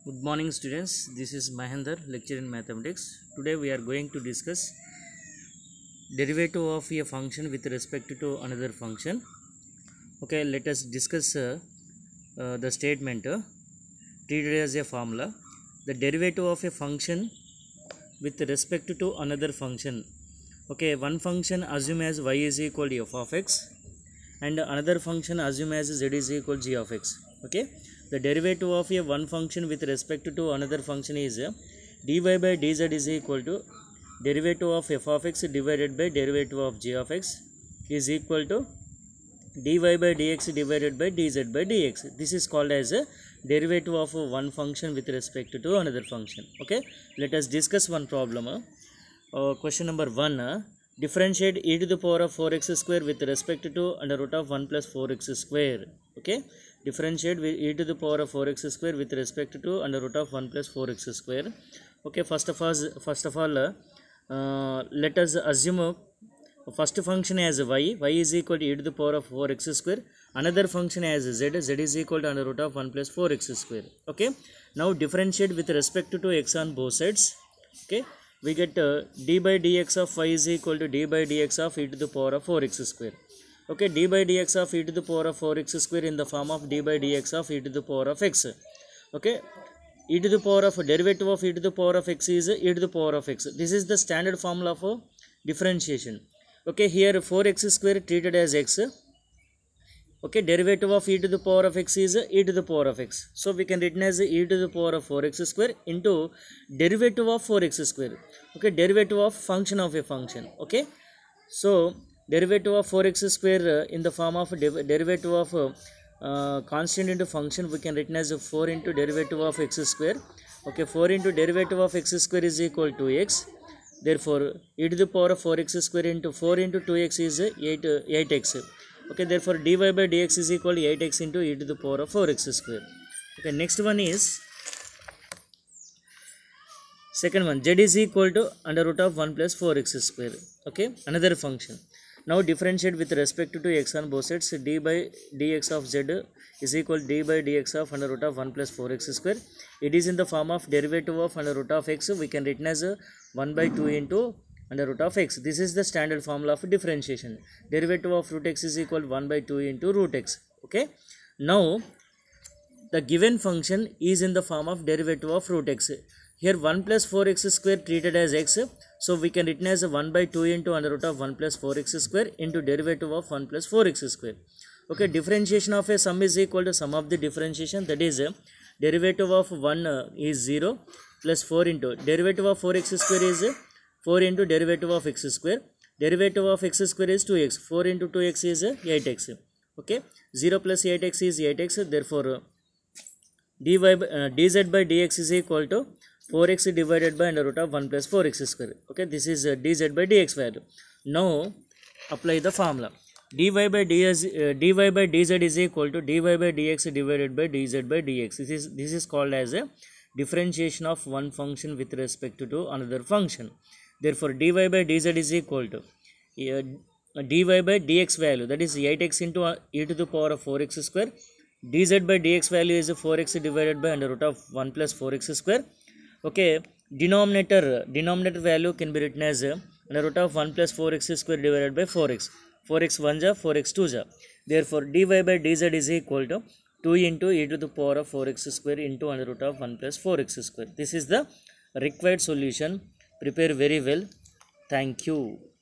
Good morning students, this is Mahendra, lecturer in mathematics. Today we are going to discuss derivative of a function with respect to another function. Okay, let us discuss the statement treated as a formula. The derivative of a function with respect to another function. Okay, one function assume as y is equal to f of x and another function assume as z is equal to g of x. Okay, the derivative of a one function with respect to another function is dy by dz is equal to derivative of f of x divided by derivative of g of x is equal to dy by dx divided by dz by dx. This is called as a derivative of one function with respect to another function. Okay, let us discuss one problem. Question number 1. Differentiate e to the power of 4x square with respect to under root of 1 plus 4x square. Okay, differentiate with e to the power of 4x square with respect to under root of 1 plus 4x square. Okay, first of all, let us assume first function as y is equal to e to the power of 4x square, another function as z is equal to under root of 1 plus 4x square. Okay, now differentiate with respect to x on both sides. Okay, we get d by dx of y is equal to d by dx of e to the power of 4x square. Okay, d by dx of e to the power of 4x square in the form of d by dx of e to the power of x. Okay, e to the power of derivative of e to the power of x is e to the power of x. This is the standard formula of differentiation. Okay, here 4x square treated as x. Okay, derivative of e to the power of x is e to the power of x. So we can written as e to the power of 4x square into derivative of 4x square. Okay, derivative of function of a function. Okay, so derivative of 4x square in the form of derivative of constant into function, we can written as 4 into derivative of x square. Okay, 4 into derivative of x square is equal to x. Therefore, e to the power of 4x square into 4 into 2x is 8x. Okay, therefore dy by dx is equal to 8x into e to the power of 4x square. Okay, next one is second one, z is equal to under root of 1 plus 4x square. Okay, another function. Now differentiate with respect to x on both sides. D by dx of z is equal to d by dx of under root of 1 plus 4x square. It is in the form of derivative of under root of x. We can written as 1 by 2 into under root of x. This is the standard formula of differentiation. Derivative of root x is equal to 1 by 2 into root x. Okay, now the given function is in the form of derivative of root x. Here 1 plus 4x square treated as x, so we can written as 1 by 2 into under root of 1 plus 4x square into derivative of 1 plus 4x square. Okay, differentiation of a sum is equal to sum of the differentiation, that is derivative of 1 is 0 plus 4 into derivative of 4x square is 4 into derivative of x square. Derivative of x square is 2x. 4 into 2x is 8x. Okay, 0 plus 8x is 8x. Therefore, dz by dx is equal to 4x divided by under root of 1 plus 4x square. Okay, this is dz by dx value. Now, apply the formula. dy by dz is equal to dy by dx divided by dz by dx. This is called as a differentiation of one function with respect to another function. Therefore, dy by dz is equal to dy by dx value, that is 8x into e to the power of 4x square. Dz by dx value is 4x divided by under root of 1 plus 4x square. Okay, denominator value can be written as under root of 1 plus 4x square divided by 4x. 4x 1 ja, 4x 2 ja. Therefore, dy by dz is equal to 2 into e to the power of 4x square into under root of 1 plus 4x square. This is the required solution. Prepare very well. Thank you.